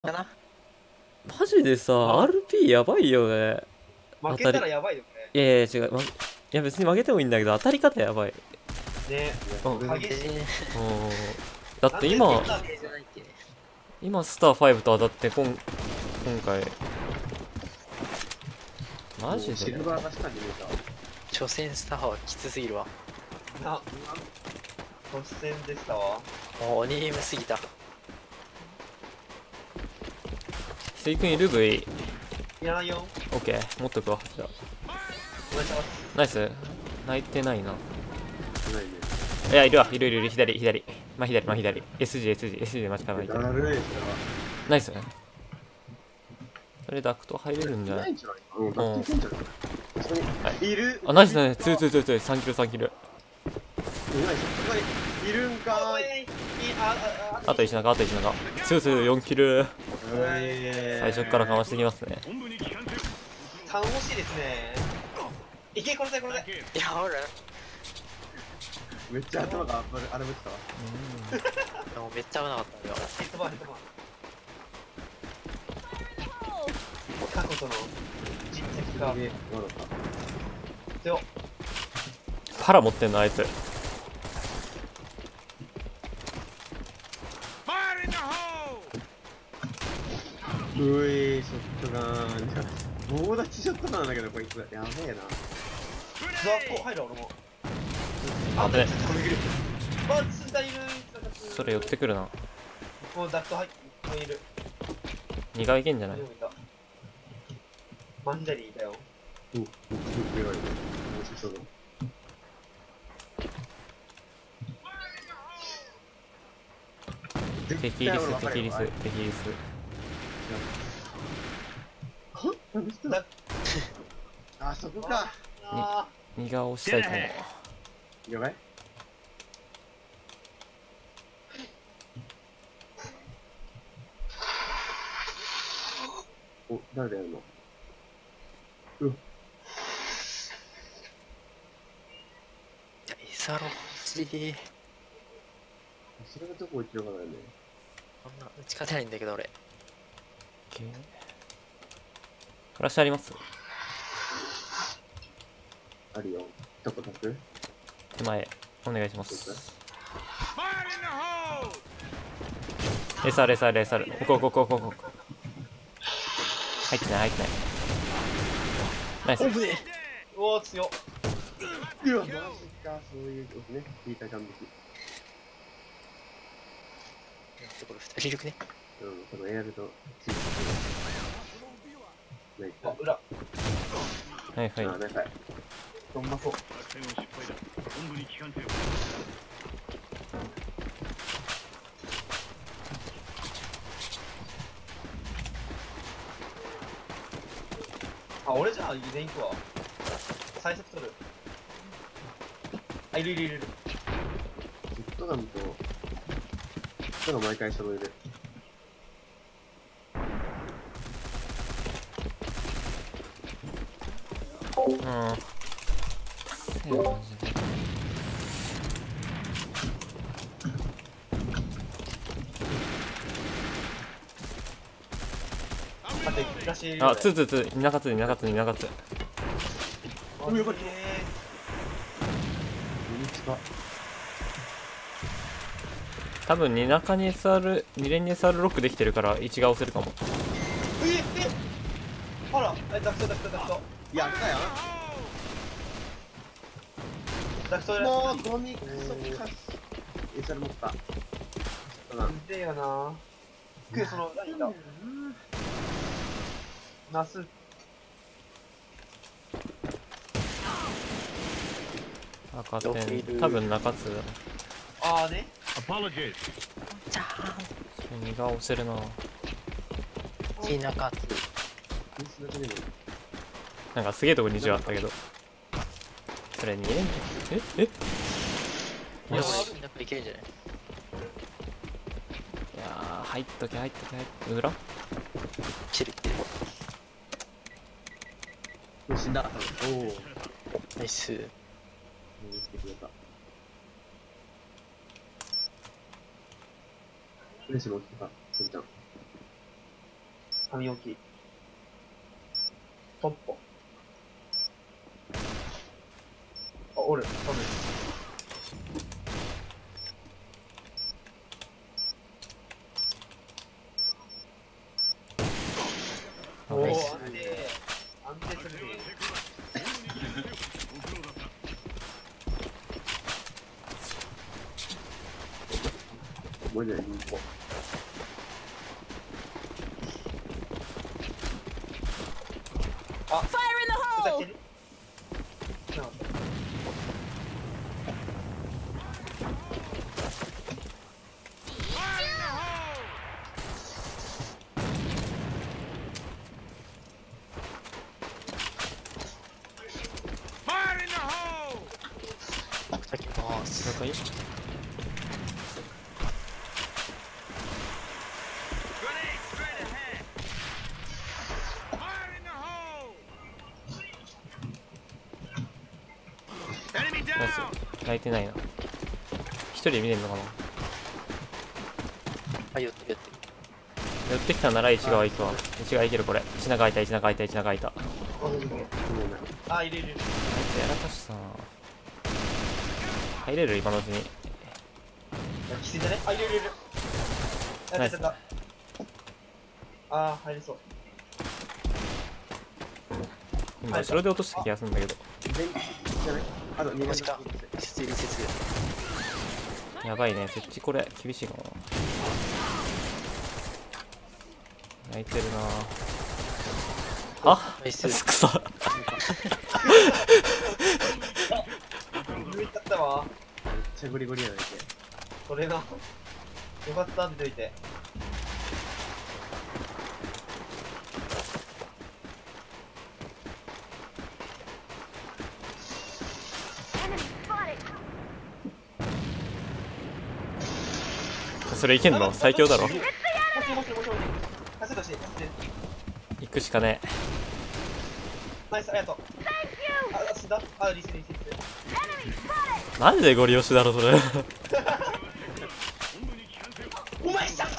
かな。 マジでさ、 あ RP やばいよね。 負けたらやばいよいやいや違う、いや別に負けてもいいんだけど、当たり方やばい。 ね。ね。 うん激しい。 だって今なんで出たんだよ今スター5と当たって今回マジでシルバーが下に見えた。 初戦スターはきつすぎるわ。 な、突然でしたわ。 もう鬼ゲームすぎた。 ひいくんいる V。 いらないよ。 オッケー持っとくわ。じゃあお願いします。 ナイス。泣いてないな。 ないね。 いやいるわ、いる左左真左 SG で待ち構えてだるい、それは。 ナイス。それダクト入れるんじゃない？ ないんじゃないか。うん、だっていけんじゃない。そこにいる。 あ、ナイスね。2 3キル3キル。 いないそこにいるんかーい。 あと石中4キル。 最最初からかましてきますね。 頼もしいですね。いけ、これだ。 いや、ほら、 めっちゃ頭があれぶってたわ。 でもめっちゃ危なかったよ。 ヘッドバー。過去との実績がまだか。 強。 パラ持ってんのあいつ。 うい、ショットガン。棒立ちショットガンだけど、こいつ。やべえな。 ザコ入る俺も。 あぶね。 バツだいる。 それ寄ってくるな。 もうダクト入ってもういる。 2階いけんじゃない？ マンジャリーいたよ。 うん、上がいる。面白そうだ。 敵リスあ、そこか。 2が押したいと思う。 やばい。お、誰でやるの？ イサロ欲しい。 それがどこ行ってるかだよね。 こんな打ち勝てないんだけど俺。 フラッシュあります？ あるよ。どこ立つ？ 手前お願いします。SR ここ入ってないナイス。 うおー強っ。 うわ、マジか。そういうことね。聞いた感じ。 これ2人いるくね。 うん、このエアルとないか。 あ、裏。 はいはい。 あ、なんかうまそう。あ、俺じゃあ全員行くわ。最速取る。あ、いる。 ショットガンと人が毎回揃える。 あ、で、出し。 あ、2中津。 うよかった。 ミニチカ。 多分2中に 2連に SR ロックできてるから1が押せるかも。 あら、ダクト。 やったよ。 ダクトやもうゴミクソか。エサル持った。 うぜえよな。その、何だ。ナス。 赤点多分中津だ。 あーね。 じゃ 2が押せるな。 ーん。いい中津。 なんかすげえとこ20あったけど。それ2連えいや、俺中いけるんじゃない？ いやー入っとけ裏切る。 死んだ。おお。 ナイス。 フレッシュ持ってた。すんちゃん。 髪置き。ポッポ。あ、おる。多分。おー、 ナイス。 安定。安定するね。 もうじゃない、2個。 あ、 Fire in the 歌っ hole! てるなかった。 叩きます。 了解。ナイス。泣いてないな。一人で見れるのかな。 あ、寄ってる寄ってる。 寄ってきたなら一側行くわ。一側行けるこれ。一中空いた、一中空いた、一中空いた。 あ、いるいるいる。 あいつやらかしたな。入れる今のうちに。 きついんじゃね？あ、いるいるいる。 ナイスやったやった。あー、入りそう。 今後ろで落とした気がするんだけど。 全じゃないあと2 マジか。設理設やばいね、設置これ厳しいかもな。泣いてるな。あ、 ナイス。 くそ。 抜いちゃったわ。 めっちゃゴリゴリやないけ。 それが。よかったってといて。 それいけんの最強だろ。 もしもしもしもし。カセットして、 行くしかねナイス、ありがとう。あ、死んだ。あ、リセリセリセ。 え。マジでゴリ押しだろそれ。 お前さん。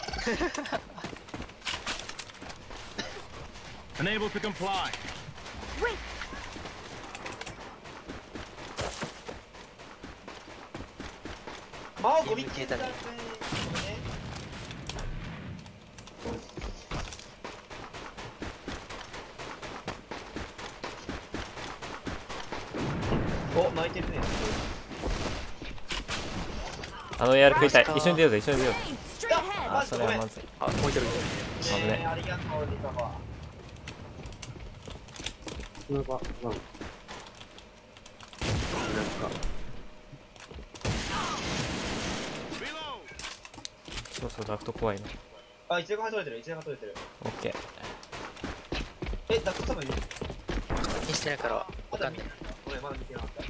Unable to comply. マオゴミ消えたね。 お、泣いてるね。 あのエアル食いたい。一緒に出ようぜ、一緒に出ようぜ。 Straight ahead! あ、それはまずい。 あ、置いてる。 危ねありがとう、リカバこれが、ワン。なんか、 そうそう、ダクト怖いな。 ー。あ、一年が取れてる、一年が取れてる。 オッケー。 え、ダクト多分いる。 確認してないからわかんない。 ごめん、まだ見てなかった。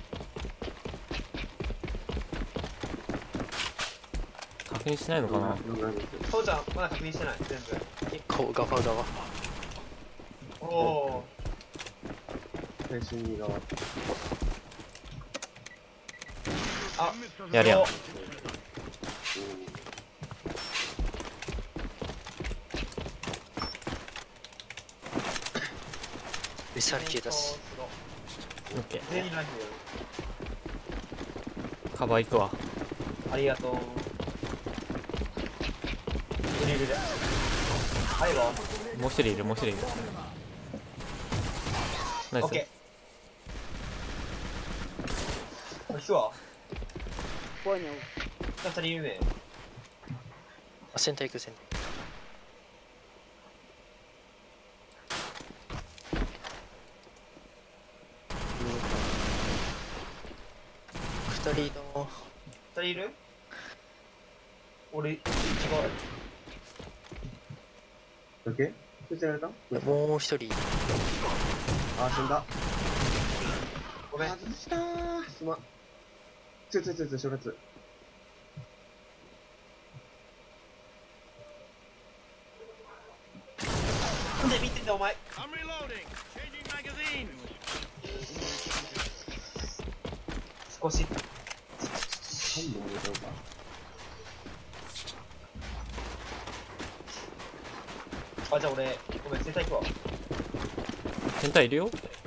確認しないのかな。 そうちゃん、まだ確認してない、全顔ガバガバ。 部。おお最新2側。 あ、 やるやん。 ミサイル消えたし。 オッケー。 全員ライフカバー行くわ。 ありがとう。いるいるいる。はいわ。 もう一人いる、もう一人いる。ナイス。 オッケー。引くわ。二人いるね。 あ、センター行くセンター。二人の。 二人いる？俺、違う。 オッケーそちられたもう一人。 あ、死んだ。 ごめん。 外したー。すまん。正月。 なんで見てんだお前。 I'm reloading. Changing magazine. 少し。 3本入れたのか。 あ、じゃあ俺、ごめん、生体行くわ。 センターいるよ。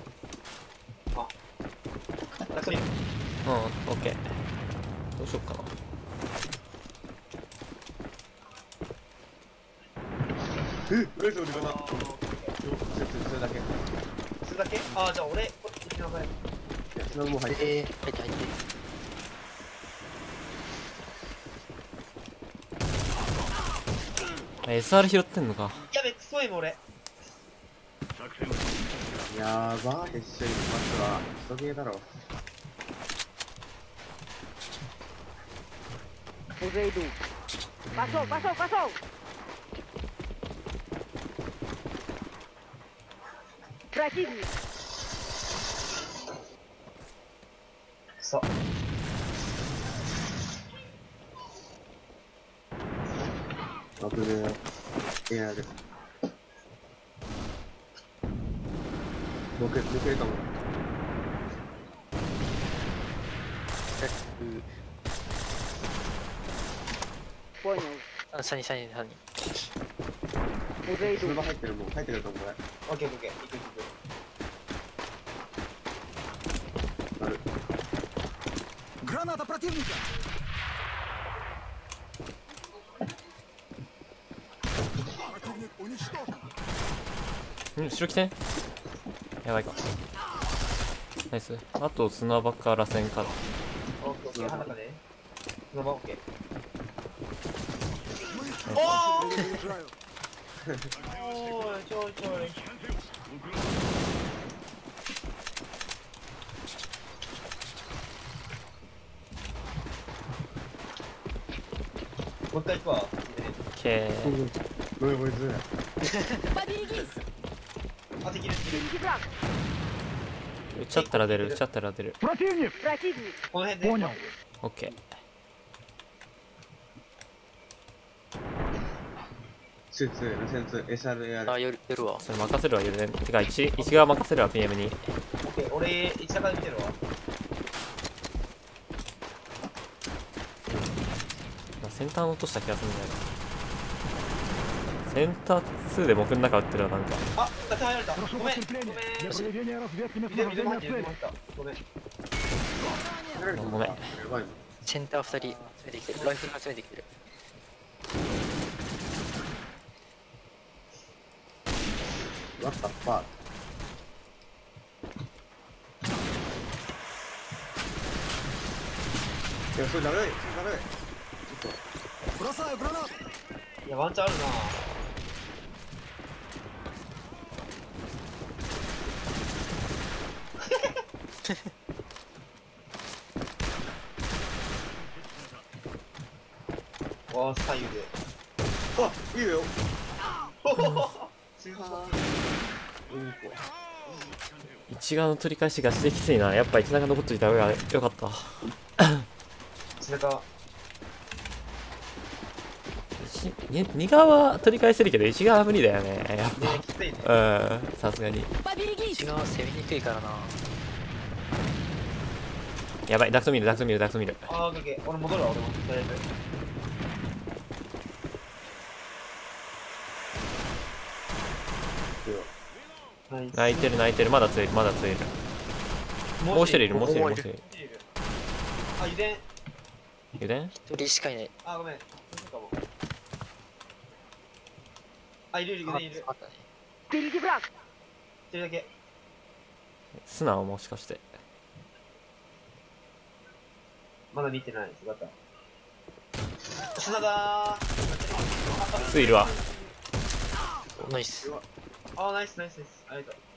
ラストリン。 うん、オッケー。どうしよっかな。 上それかな。それだけ。 それだけあ、じゃあ俺、こっちの前。 そのも入って。 入って入って。 SR 拾ってんのか。 やべ、クソエム俺。 作戦やばー、一緒にいますわ。クソゲーだろ。 Poseido. Passou, passou, passou. Противник. さ危ねえ。エアで。抜けるかも。 Понял. 3人3人3人。 そ Poseido. れは入ってるもん。入ってると思う。 オッケーオッケー、行く行く。 なる。 Граната противника! うん、後ろ来て。やばいか。ナイス。あと砂場から線から。 オッケーオッケー、鼻かね。そのままオッケー。おーい、ちょいちょい。もう一回行くわ。 オッケー。 ごめん、こいつ。 Поберегись. あ、できるできる。 Впереди враг. 撃っちゃったら出る、撃っちゃったら出る。 Противник! Противник. この辺で。 Понял. オッケー。 スーツ、ルセンツ、SRAR。 あ、夜は。 それ任せるわ、ゆるね。てか、一側任せるわ、PM に。 オッケー、俺、一中で見てるわ。 センター落とした気がするんだよな。センター2で僕の中撃ってるわ、なんか。 あ、立て入られた。 Прошу ごめん。ご подкрепления. めん。 Для проведения разведки 見てる見てる местонахождения 入ってる цели. ごめん。 ごめん。 やばいもん。 センター2人詰めてきてる。ライフルが詰めてきてる。 What the fuck? いや、それダメだよ。それダメだよ。 Бросаю гранату! いや、ワンチャンあるな。わあ、左右で。 あ、いいよ。 すごい。 一側の取り返しガチできついな。やっぱ一側が残っといた方がよかった。 背中。 二側は取り返せるけど、一側は無理だよね。やっね、きついね。 ぱ。うん、さすがに。 Поберегись. 違う攻めにくいからな。 やばい、ダクト見る、ダクト見る、ダクト見る。 あー、オッケー。俺戻るわ、俺も。だいぶ。ナイス。 泣いてる、泣いてる。まだ強いる、まだ強いる。もう一人いる、もう一人いる、もう一人いる。 あ、油田。 油田 1人しかいない。 あ、ごめん。そうかも。あ、いるいる、油田いる。 あったね。 Впереди враг. 一人だけ。 素直もしかして。 まだ見てない。よかった。砂だー。 ついるわ。 ナイス。 あー、ナイスナイスナイス。ありがとう。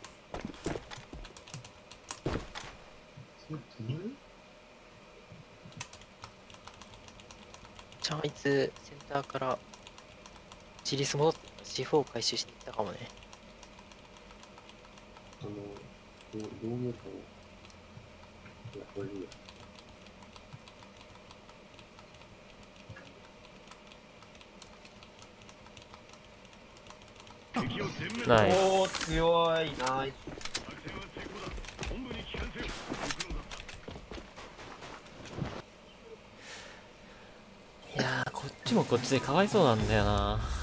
じゃああいつセンターから自立戻って C4 を回収していったかもね。 どう見えたの？いや、これいいや。 敵を全面ナイス。 おー、強い。ナイス。 作戦は成功だ。本部に帰還せよ。行くのだ。 いやー、こっちもこっちでかわいそうなんだよな。